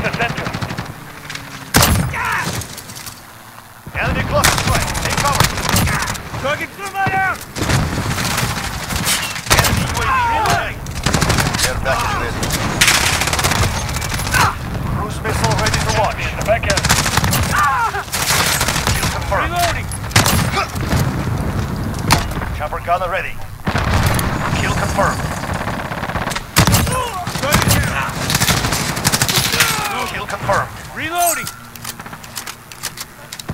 the center. Enemy close to strike. Take cover. Target out! Enemy UAV ready. Air package ready. Cruise missile ready to launch. In the back end. Confirmed. Reloading! Chopper gunner ready.